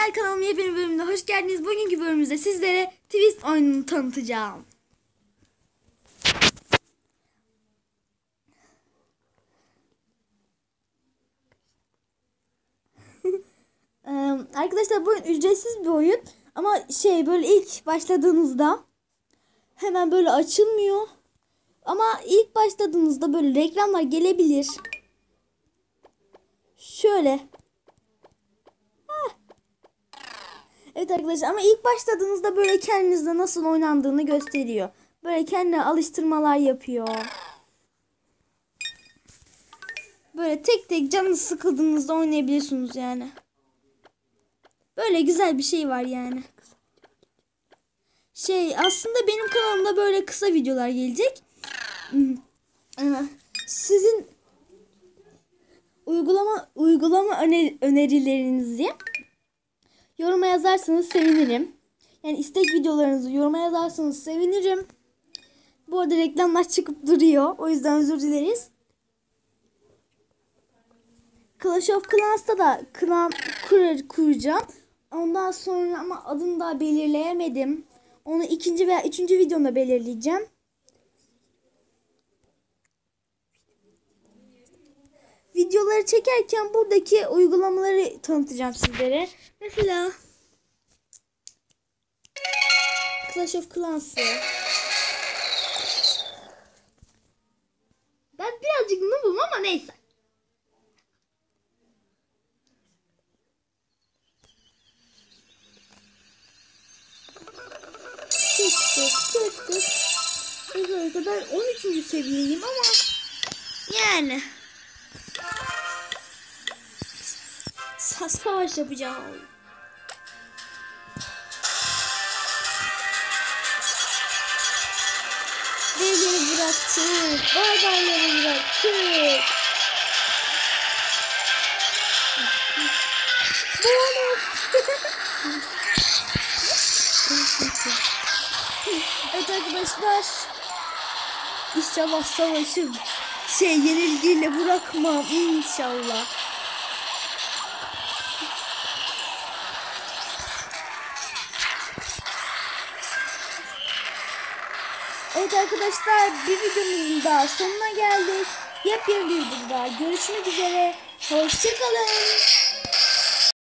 Arkadaşlar kanalıma yepyeni bölümüne hoş geldiniz. Bugünkü bölümümüzde sizlere Twist oyununu tanıtacağım. Arkadaşlar bu oyun ücretsiz bir oyun. Ama böyle ilk başladığınızda hemen böyle açılmıyor. Ama ilk başladığınızda böyle reklamlar gelebilir. Şöyle. Evet arkadaşlar, ama ilk başladığınızda böyle kendinizde nasıl oynandığını gösteriyor. Böyle kendine alıştırmalar yapıyor. Böyle tek tek canınız sıkıldığınızda oynayabiliyorsunuz yani. Böyle güzel bir şey var yani. Aslında benim kanalımda böyle kısa videolar gelecek. Sizin uygulama önerilerinizi yoruma yazarsanız sevinirim. Yani istek videolarınızı yoruma yazarsanız sevinirim. Bu arada reklamlar çıkıp duruyor. O yüzden özür dileriz. Clash of Clans'ta da klan kuracağım. Ondan sonra ama adını daha belirleyemedim. Onu ikinci veya üçüncü videomda belirleyeceğim. Videoları çekerken buradaki uygulamaları tanıtacağım sizlere. Mesela Clash of Clans'ı. Ben birazcık noobum ama neyse. Tık. Özellikle ben 13. seviyeyim ama yani savaş yapacağım. Devleri bıraktık. Barbarları bıraktık. Evet arkadaşlar. İnşallah savaşı yenilgiyle bırakmam inşallah. Evet arkadaşlar, bir videomuzun daha sonuna geldik. Yepyeni bir videoda görüşmek üzere. Hoşçakalın.